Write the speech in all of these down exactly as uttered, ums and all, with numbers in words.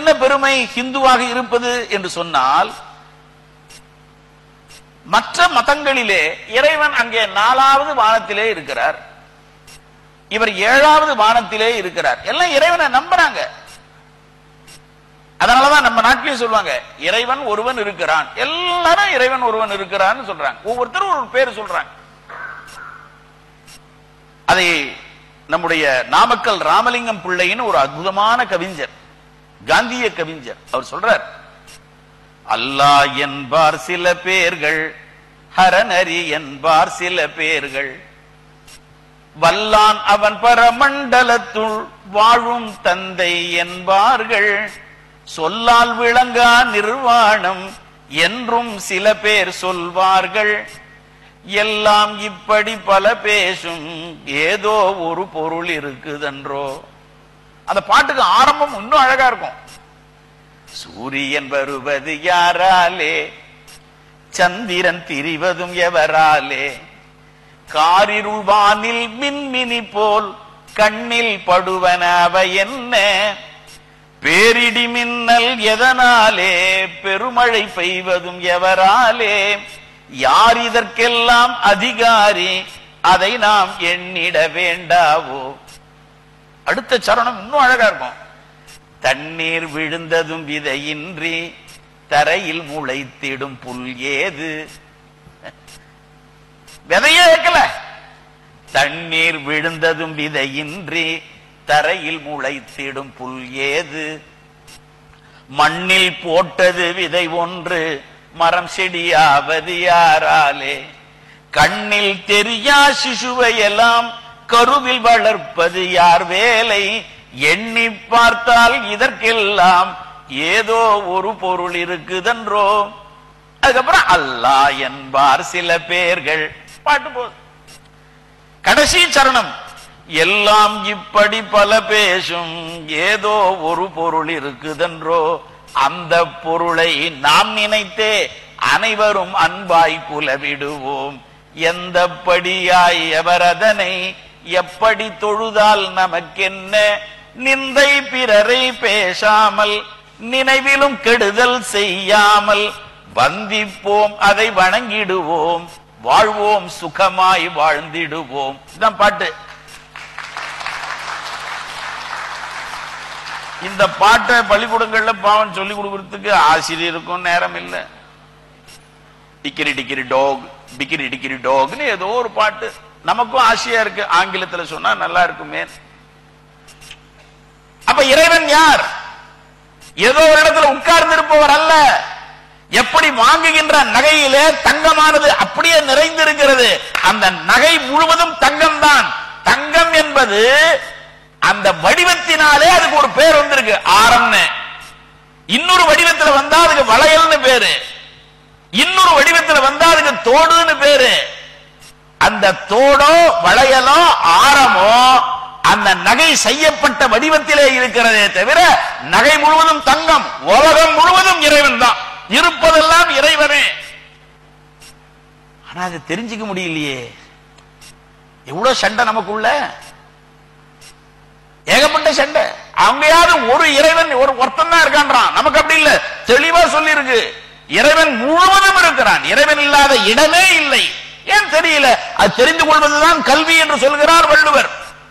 என்ன பெருமை ஹிந்துவாக இருப்பது என்று சொன்னால், மற்ற மதங்களிலே இறைவன் அங்கே நாலாவது வானத்திலே இருக்கிறார், இவர் ஏழாவது வானத்திலே இருக்கிறார். எல்லாம் இறைவனை நம்புறாங்க. அதனாலதான் நம்ம நாட்டிலேயே சொல்லுவாங்க இறைவன் ஒருவன் இருக்கிறான். எல்லாரும் இறைவன் ஒருவன் இருக்கிறான்னு சொல்றாங்க. ஒவ்வொருத்தரும் ஒரு பேர் சொல்றாங்க. அதை நம்முடைய நாமக்கல் ராமலிங்கம் பிள்ளைன்னு ஒரு அற்புதமான கவிஞர், காந்திய கவிஞர், அவர் சொல்றார், அல்லாஹ் என்பார் சில பேர்கள், ஹரநரி என்பார் சில பேர்கள், வல்லான் அவன் பரமண்டலத்துள் வாழும் தந்தை என்பார்கள், சொல்லால் விளங்கா நிர்வாணம் என்றும் சில பேர் சொல்வார்கள், எல்லாம் இப்படி பல பேசும் ஏதோ ஒரு பொருள் இருக்குதென்றோ. அந்த பாட்டுக்கு ஆரம்பம் இன்னும் அழகா இருக்கும். சூரியன் வருவது யாராலே, சந்திரன் திரிவதும் எவராலே, காரிருள் வானில் மின்மினி போல் கண்ணில் படுவன அவை என்ன, பேரிடி மின்னல் எதனாலே, பெருமழை பெய்வதும் எவராலே, யார் இதற்கெல்லாம் அதிகாரி அதை நாம் எண்ணிட வேண்டாவோ. அடுத்த சரணம் இன்னும் அழகா இருக்கும். தண்ணீர் விழுந்ததும் விதையின்றி தரையில் முளைத்திடும் புல் ஏது. விதையே வைக்கல, தண்ணீர் விழுந்ததும் விதையின்றி தரையில் முளைத்திடும் புல் ஏது, மண்ணில் போட்டது விதை ஒன்று மரம் செடியாவது யாராலே, கண்ணில் தெரியா சிசுவை எல்லாம் கருவில் வளர்ப்பது யார் வேலை, எண்ணி பார்த்தால் இதற்கெல்லாம் ஏதோ ஒரு பொருள் இருக்குதென்றோ. அதுக்கப்புறம் அல்லாஹ் என்பார் சில பேர்கள், பாட்டு போது கடைசி சரணம், எல்லாம் இப்படி பல பேசும் ஏதோ ஒரு பொருள் இருக்குதென்றோ, அந்த பொருளை நாம் நினைத்தே அனைவரும் அன்பாய் குலவிடுவோம், எந்த படியாய் எவரதனை எப்படி தொழுதால் நமக்கென்ன, நிந்தை பிறரை பேசாமல் நினைவிலும் கெடுதல் செய்யாமல் வந்திப்போம் அதை வணங்கிடுவோம், வாழ்வோம் சுகமாய் வாழ்ந்திடுவோம். இதுதான் பாட்டு. இந்த பாட்டை பள்ளிக்கூடங்கள்ல பாவம் சொல்லி கொடுக்கறதுக்கு ஆசிரியருக்கும் நேரம் இல்லை. டிக்கிரி டிக்கிரி டாக், டிக்கிரி டிக்கிரி டாக்னு ஏதோ ஒரு பாட்டு நமக்கும் ஆசையா இருக்கு, ஆங்கிலத்துல சொன்னா நல்லா இருக்குமே. அப்ப இறைவன் யார்? ஏதோ ஒரு இடத்துல உட்கார்ந்து இருப்பவர் அல்ல. எப்படி வாங்குகின்ற நகையிலே தங்கமானது அப்படியே நிறைந்திருக்கிறது, அந்த நகை முழுவதும் தங்கம் தான். தங்கம் என்பது அந்த வடிவத்தினாலே அதுக்கு ஒரு பேர் வந்திருக்கு, ஆரம்னு. இன்னொரு வடிவத்தில் வந்தா அதுக்கு வளையல்னு பேரு, இன்னொரு வடிவத்தில் வந்தா அதுக்கு தோடுன்னு பேரு. அந்த தோடோ வளையலோ ஆரமோ அந்த நகை செய்யப்பட்ட வடிவத்திலே இருக்கிறதே தவிர நகை முழுவதும் தங்கம். உலகம் முழுவதும் இறைவன் தான், இருப்பதெல்லாம் இறைவனே. ஆனா அதை தெரிஞ்சுக்க முடியலையே. எவ்வளவு சண்டை நமக்குள்ள, ஏகப்பட்ட சண்டை. அவங்கயாவது ஒரு இறைவன் ஒரு ஒருத்தன் தான் இருக்கான்றான், நமக்கு அப்படி இல்ல. தெளிவா சொல்லி இருக்கு, இறைவன் முழுவதும் இருக்கிறான், இறைவன் இல்லாத இடமே இல்லை. ஏன் தெரியல? அது தெரிந்து கொள்வதுதான் கல்வி என்று சொல்கிறார் வள்ளுவர்.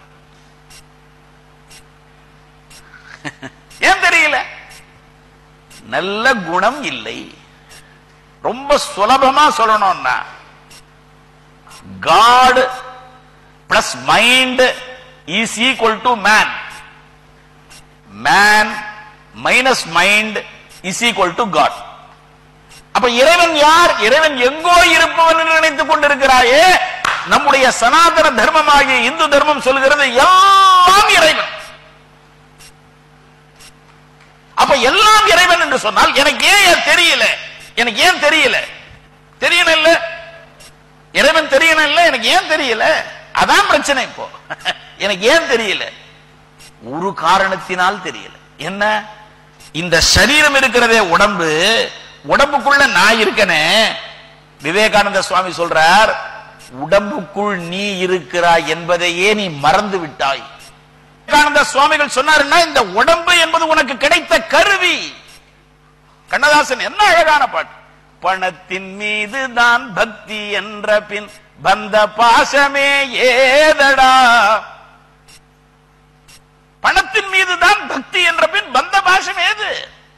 ஏன் தெரியல? நல்ல குணம் இல்லை. ரொம்ப சுலபமா சொல்லணும்னா God plus mind is equal to man. Man minus mind is equal to God. அப்ப இறைவன் யார்? இறைவன் எங்கோ இருப்பவன் என்று நினைத்துக் கொண்டிருக்கிறாயே. நம்முடைய சனாதன தர்மமாகிய இந்து தர்மம் சொல்கிறது எல்லாம் இறைவன். அப்ப எல்லாம் இறைவன் என்று சொன்னால் எனக்கு ஏன் தெரியல? எனக்கு ஏன் தெரியல? தெரியணும் இல்ல, இறைவன் தெரியணும் இல்ல, எனக்கு ஏன் தெரியல? அதான் பிரச்சனை. இப்போ எனக்கு ஏன் தெரியல? ஒரு காரணத்தினால் தெரியல. என்ன? இந்த சரீரம் இருக்கிறதே உடம்பு, உடம்புக்குள்ள நான் இருக்கனே. விவேகானந்த சுவாமி சொல்றார், உடம்புக்குள் நீ இருக்கிறாய் என்பதையே நீ மறந்து விட்டாய். விவேகானந்த சுவாமிகள் சொன்னாருன்னா இந்த உடம்பு என்பது உனக்கு கிடைத்த கருவி. கண்ணதாசன் என்ன அழகான பாட்டு. பணத்தின் மீது தான் பக்தி என்ற பின் பந்த பாசமே ஏதடா. பணத்தின் மீது தான் பக்தி என்ற பின் பந்த பாசம் ஏது?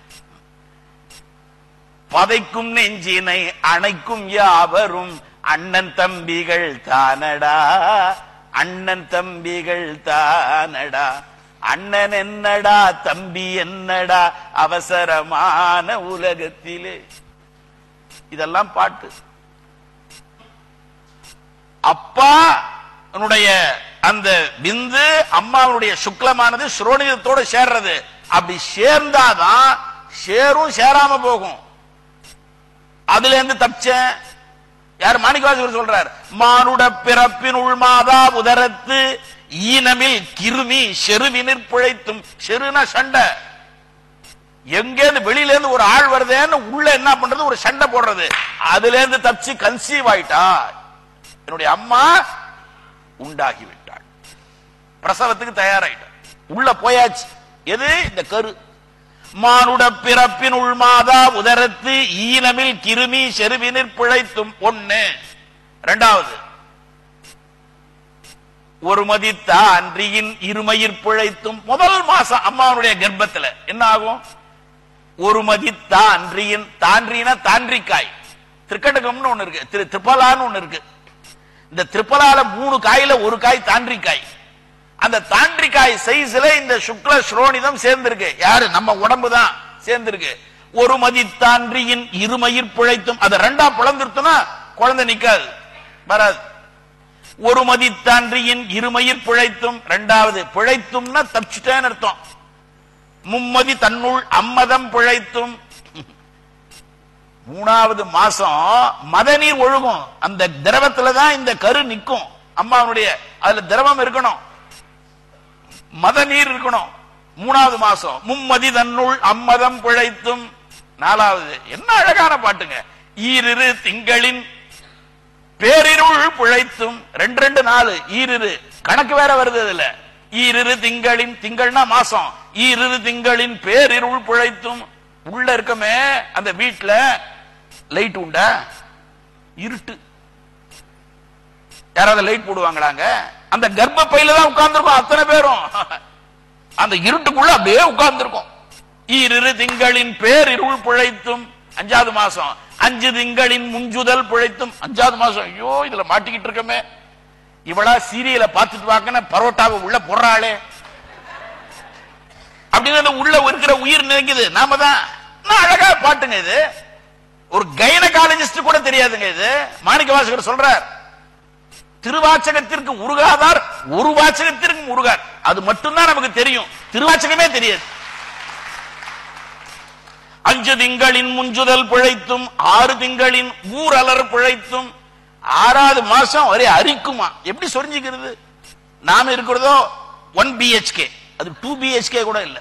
பதைக்கும் நெஞ்சினை அணைக்கும் யாவரும் அண்ணன் தம்பிகள் தானடா. அண்ணன் தம்பிகள் தானடா. அண்ணன் என்னடா தம்பி என்னடா அவசரமான உலகத்திலே. இதெல்லாம் பாட்டு. அப்பா அந்த விந்து அம்மாவுடைய சுக்லமானது ஸ்ரோணிதத்தோட சேர்றது. அப்படி சேர்ந்தாதான் சேரும் சேராம போகும். அதுல இருந்து தப்பிச்சேன். யார்? மாணிக்கவாசகர் சொல்றார், மானுட பிறப்பின் உள்மாதா உதரத்து ஈனமில் கிருமி செருவினிற் பிழைத்தும். செருனா சண்டை. எங்கேருந்து வெளியில இருந்து ஒரு ஆள் வருதுன்னு உள்ள என்ன பண்றது? ஒரு சண்டை போடுறது. அதுல இருந்து தப்பிச்சு கன்சீவ் ஆயிட்டா. என்னுடைய அம்மா உண்டாகி விட்டாள், பிரசவத்துக்கு தயாராயிட்டாள், உள்ள போயாச்சு. எது? இந்த கரு. மானுட பிறப்பின் உள்மாதா உதரத்து ஈனமில் கிருமி செருவினிற் பிழைத்தும். ஒண்ணு. இரண்டாவது, ஒரு மதித்தா அன்றியின் இருமயிர் பிழைத்தும். முதல் மாசம் அம்மாவுடைய கர்ப்பத்துல என்ன ஆகும்? ஒரு மதித்தா அன்றியின். தான்றினா தாண்டிக்காய். திருக்கண்டகம்னு ஒண்ணு இருக்கு, திரு திரிபலான்னு ஒண்ணு இருக்கு. இந்த திரிபலால மூணு காயில ஒரு காய் தாண்டிக்காய். அந்த தாண்டிக்காய் சைஸ்ல இந்த சுக்ல ஸ்ரோணிதம் சேர்ந்திருக்கு. யாரு? நம்ம உடம்பு தான் சேர்ந்திருக்கு. ஒரு மதித்தான்றியின் இருமயிர் பிழைத்தும். அதை ரெண்டா பிளந்துருத்துனா குழந்தை நிக்காது, வராது. ஒரு மதித்தான்றியின் இருமயிர் பிழைத்தும். இரண்டாவது, பிழைத்தும்னா தப்பிச்சுட்டேன்னு அர்த்தம். மும்மதி தன்னுள் அம்மதம் பிழைத்தும். மூணாவது மாசம் மதநீர் ஒழுகும். அந்த திரவத்துலதான் இந்த கரு நிக்கும். அம்மாவுடைய அதுல திரவம் இருக்கணும், மதநீர் இருக்கணும். மூணாவது மாசம் மும்மதி தன்னுள் அம்மதம் பிழைத்தும். நாலாவது, என்ன அழகான பாட்டுங்க. ஈரிரு திங்களின் பேரிருள் பிழைத்தும். ரெண்டு ரெண்டு நாலு ஈரிரு கணக்கு வேற வருது அதுல. ஈரிரு திங்களின், திங்கள்னா மாசம், ஈரிரு திங்களின் பேரிருள் பிழைத்தும். உள்ள இருக்கமே அந்த வீட்டுல லைட் உண்டா? இருட்டு. யாராவது லைட் போடுவாங்களாங்க? அந்த கர்ப்ப பையில தான் உட்கார்ந்துருக்கும் அத்தனை பேரும். அந்த இருட்டுக்குள்ள அப்படியே உட்கார்ந்துருக்கும். ஈரிரு திங்களின் பேரிருள் பிழைத்தும். அஞ்சாவது மாசம் அஞ்சு திங்களின் முஞ்சுதல் பிழைத்தும். அஞ்சாவது மாசம், ஐயோ இதுல மாட்டிக்கிட்டு இருக்கமே, இவளா சீரியல பார்த்துட்டு வாங்க பரோட்டாவை உள்ள போடுறாளே அப்படின்னு உள்ள இருக்கிற உயிர் நினைக்குது. நாம தான். அழகா பாட்டுங்க இது. ஒரு கைனகாலஜிஸ்ட் கூட தெரியாதுங்க இது. மாணிக்கவாசகர் சொல்றார், திருவாச்சகத்திற்கு உருகாதார் ஒரு வாச்சகத்திற்கு உருகார். அது மட்டும்தான் நமக்கு தெரியும், திருவாச்சகமே தெரியாது. அஞ்சு திங்களின் முஞ்சுதல் பிழைத்தும். ஆறு திங்களின் ஊரலர் பிழைத்தும். ஆறாவது மாசம் ஒரே அரிக்குமா. எப்படி சொரிஞ்சுக்கிறது? நாம இருக்கிறதோ ஒன் பிஹெச்கே, அது டூ பிஹெச்கே கூட இல்ல.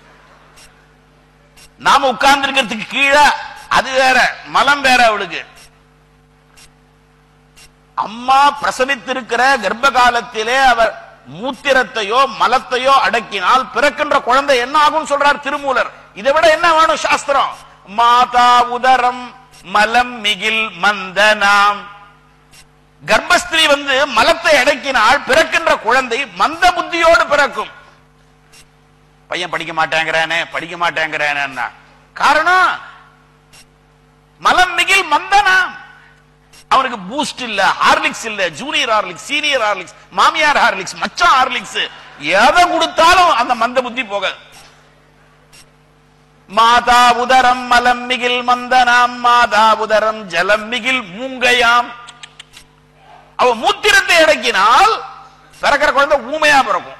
நாம உட்கார்ந்து இருக்கிறதுக்கு கீழே அது வேற, மலம் வேற அவளுக்கு. அம்மா பிரசவித்திருக்கிற கர்ப்ப காலத்திலே அவர் மூத்திரத்தையோ மலத்தையோ அடக்கினால் பிறக்கின்ற குழந்தை என்ன ஆகும் சொல்றார் திருமூலர். இதை விட என்ன வேணும் சாஸ்திரம்? மாதா உதரம் மலம் மிகில் மந்தனாம். கர்ப்பஸ்திரீ வந்து மலத்தை அடக்கினால் பிறக்கின்ற குழந்தை மந்த புத்தியோடு பிறக்கும். பையன் படிக்க மாட்டேங்கிறானே படிக்க மாட்டேங்கிறானே காரணம் மலம் மிகில் மந்தனாம். அவனுக்கு பூஸ்ட் இல்ல, ஹார்லிக்ஸ் இல்ல, ஜூனியர் ஹார்லிக்ஸ், சீனியர் ஹார்லிக்ஸ், மாமியார் ஹார்லிக்ஸ், மச்சான் ஹார்லிக்ஸ், எதை கொடுத்தாலும் அந்த மந்த புத்தி போகாது. மாதா உதரம் மலம் மிகில் மந்தனாம். மாதா உதரம் ஜலம் மிகில் மூங்கையாம். அவ மூத்திரத்தை அடக்கினால் பிறக்கிற குழந்தை ஊமையா பிறக்கும்.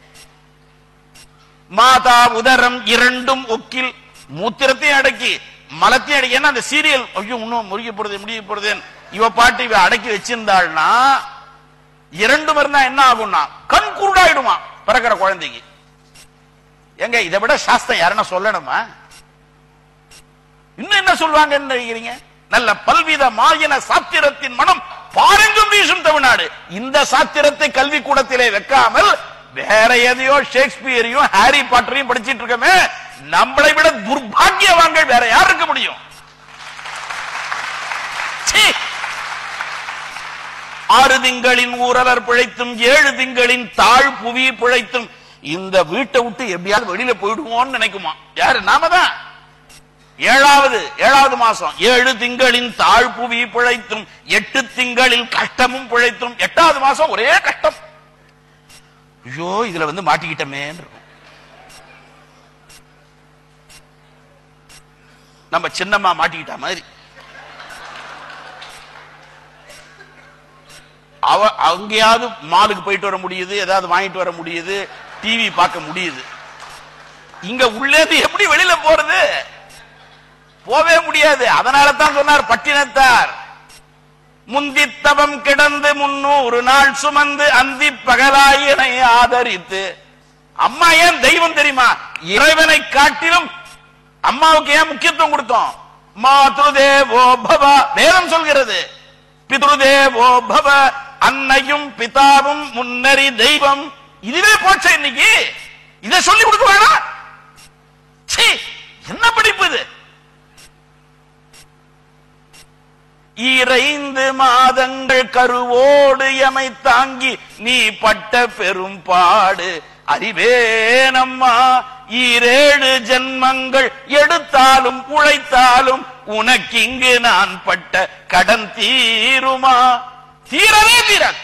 மாதா உதரம் இரண்டும் ஒக்கில். மூத்திரத்தையும் அடக்கி மலத்தையும் அடக்கி. ஏன்னா அந்த சீரியல் ஐயோ இன்னும் முறிய போறது முடிய போறது இவ பாட்டு இவ அடக்கி வச்சிருந்தாள்னா இரண்டும் இருந்தா என்ன ஆகும்னா கண் குருடாயிடுமா பிறக்கிற குழந்தைக்கு. எங்க இதை விட சாஸ்திரம் யாருன்னா சொல்லணுமா? இன்னும் என்ன சொல்லுவாங்கன்னு நினைக்கிறீங்க? நல்ல பல்வித மாயின சாத்திரத்தின் மனம் பாரெங்கும் வீசும் தமிழ்நாடு. இந்த சாத்திரத்தை கல்வி கூடத்திலே வைக்காமல் வேற எதையோ ஷேக்ஸ்பியரையும் ஹாரி பாட்டரையும் படிச்சிட்டு இருக்கமே, நம்மளை விட துர்பாக்கியவான்கள் வேற யார் இருக்க முடியும்? ஆறு திங்களின் ஊரலர் பிழைத்தும் ஏழு திங்களின் தாழ் புவி பிழைத்தும் இந்த வீட்டை விட்டு எப்படியாவது வெளியில போயிடுவோம்னு நினைக்குமா? யாரு? நாம தான். ஏழாவது ஏழாவது மாசம் ஏழு திங்களின் தாழ் புவி பிழைத்தும் எட்டு திங்களில் கஷ்டமும் பிழைத்தும். எட்டாவது மாசம் ஒரே கஷ்டம். ஐயோ இதுல வந்து மாட்டிக்கிட்டமே. நம்ம சின்னம்மா மாட்டிக்கிட்ட மாதிரி. அவ அங்கேயாவது மாலுக்கு போயிட்டு வர முடியுது, ஏதாவது வாங்கிட்டு வர முடியுது, டிவி பார்க்க முடியுது. இங்க உள்ளே எப்படி வெளியில போறது? போவே முடியாது. அதனால தான் சொன்னார் பட்டினத்தார், முந்தித்தவம் கிடந்து முன்னூறு நாள் சுமந்து அந்தி பகலாயினை ஆதரித்து. அம்மா ஏன் தெய்வம் தெரியுமா? இறைவனை காட்டிலும் அம்மாவுக்கு ஏன் முக்கியத்துவம் கொடுத்தோம்? மாத்ருதேவோ பவ வேதம் சொல்கிறது. பித்ருதேவோ பவ, அன்னையும் பிதாவும் முன்னறி தெய்வம். இதுவே போச்ச இன்னைக்கு. இதை சொல்லி கொடுக்க வேணாம்? என்ன படிப்பு இது? இறைந்து மாதங்கள் கருவோடு எமை தாங்கி நீ பட்ட பெரும் பாடு அறிவேனம்மா. ஈரேழு ஜென்மங்கள் எடுத்தாலும் உழைத்தாலும் உனக்கு இங்கு நான் பட்ட கடன் தீருமா? தீரவே தீராது.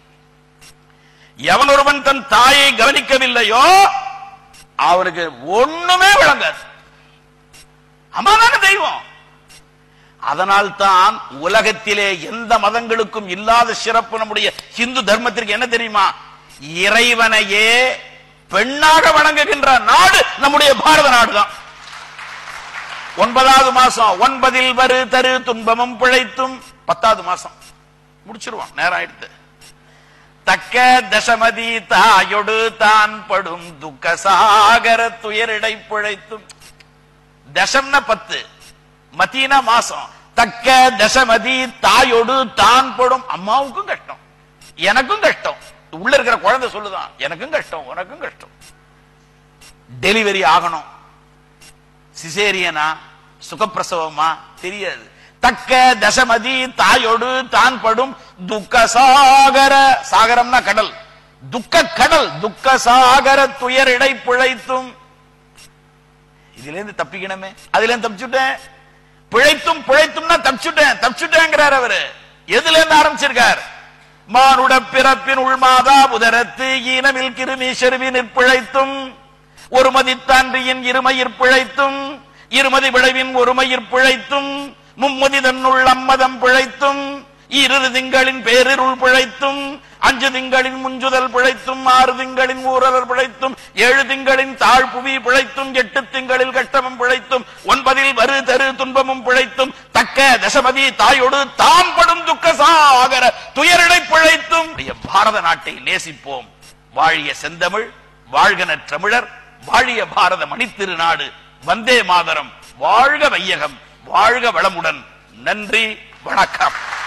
எவன் ஒருவன் தன் தாயை கவனிக்கவில்லையோ அவனுக்கு ஒண்ணுமே விளங்காது. அம்மாதான தெய்வம். அதனால் தான் உலகத்திலே எந்த மதங்களுக்கும் இல்லாத சிறப்பு நம்முடைய ஹிந்து தர்மத்திற்கு என்ன தெரியுமா? இறைவனையே பெண்ணாக வணங்குகின்ற நாடு நம்முடைய பாரத நாடு தான். ஒன்பதாவது மாசம் ஒன்பதில் வரு தரு துன்பமும் பிழைத்தும். பத்தாவது மாசம் முடிச்சிருவான், நேரம் ஆயிடுத்து. தக்க தசமதி தாயொடு தான் படும் துக்க சாகர துயரிடை பிழைத்தும். தசம்னா பத்து, மதீனா மாசம். தக்க தசமதி தாயோடு தான் படும். அம்மாவுக்கும் கஷ்டம், எனக்கும் கஷ்டம். உள்ள இருக்கிற குழந்தை சொல்லுதான், எனக்கும் கஷ்டம் உனக்கும் கஷ்டம். டெலிவரி ஆகணும், சிசேரியனா சுகப்பிரசவமா தெரியாது. தக்க தசமதி தாயோடு தான் படும் துக்க சாகர. சாகரம்னா கடல், துக்க கடல். துக்க சாகர துயரிடை பிழைத்தும். இதுல இருந்து தப்பிக்கணுமே, அதுல இருந்து தப்பிச்சுட்டேன். பிழைத்தும் பிழைத்தும்னா தப்பிச்சுட்டேன் தப்பிச்சுட்டேங்கிறார் அவரு. எதுல இருந்து ஆரம்பிச்சிருக்கார்? மானுட பிறப்பின் உள்மாதா புதரத்து ஈனமில் கிருமி செருவினிற் பிழைத்தும். ஒரு மதித்தான்றியின் இருமயிர் பிழைத்தும். இருமதி விளைவின் ஒருமயிர் பிழைத்தும். மும்மதி தன்னுள் அம்மதம் பிழைத்தும். இரு திங்களின் பேரிருள் பிழைத்தும். அஞ்சு திங்களின் முஞ்சுதல் பிழைத்தும். ஆறு திங்களின் ஊரலர் பிழைத்தும். ஏழு திங்களின் தாழ் புவி பிழைத்தும். எட்டு திங்களில் கஷ்டமும் பிழைத்தும். ஒன்பதில் வரு தரு துன்பமும் பிழைத்தும். தக்க தசமதி தாயோடு தாம் படும் துக்க சாகர துயரிடை பிழைத்தும். பாரத நாட்டை நேசிப்போம். வாழிய செந்தமிழ், வாழ்கன தமிழர், வாழிய பாரத மணித்திருநாடு. வந்தே மாதரம். வாழ்க வையகம், வாழ்க வளமுடன். நன்றி, வணக்கம்.